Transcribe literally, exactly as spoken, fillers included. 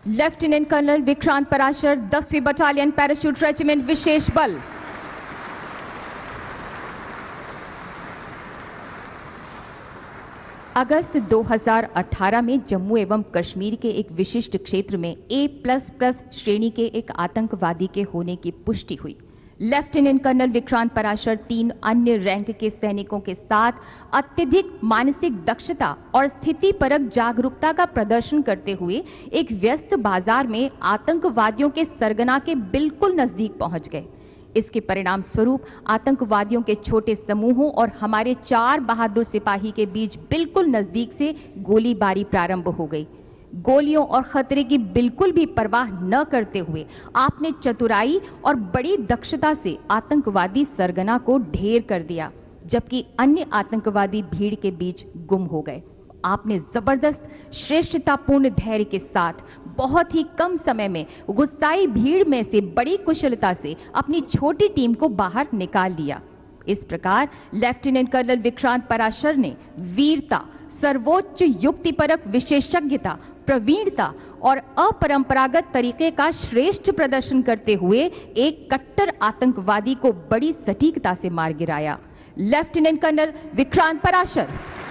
Lieutenant colonel Vikrant Parashar, दसवीं battalion parachute regiment विशेष बल। अगस्त दो हज़ार अठारह में जम्मू एवं कश्मीर के एक विशिष्ट क्षेत्र में ए प्लस प्लस श्रेणी के एक आतंकवादी के होने की पुष्टि हुई। लेफ्टिनेंट कर्नल विक्रांत पराशर तीन अन्य रैंक के सैनिकों के साथ अत्यधिक मानसिक दक्षता और स्थितिपरक जागरूकता का प्रदर्शन करते हुए एक व्यस्त बाजार में आतंकवादियों के सरगना के बिल्कुल नजदीक पहुंच गए। इसके परिणाम स्वरूप आतंकवादियों के छोटे समूहों और हमारे चार बहादुर सिपाही के बीच बिल्कुल नजदीक से गोलीबारी प्रारंभ हो गई। गोलियों और खतरे की बिल्कुल भी परवाह न करते हुए आपने चतुराई और बड़ी दक्षता से आतंकवादी सरगना को ढेर कर दिया, जबकि अन्य आतंकवादी भीड़ के बीच गुम हो गए। आपने जबरदस्त श्रेष्ठतापूर्ण धैर्य के साथ बहुत ही कम समय में गुस्साई भीड़ में से बड़ी कुशलता से अपनी छोटी टीम को बाहर निकाल लिया। इस प्रकार लेफ्टिनेंट कर्नल विक्रांत पराशर ने वीरता, सर्वोच्च युक्तिपरक विशेषज्ञता, प्रवीणता और अपरंपरागत तरीके का श्रेष्ठ प्रदर्शन करते हुए एक कट्टर आतंकवादी को बड़ी सटीकता से मार गिराया। Lieutenant colonel Vikrant Parashar.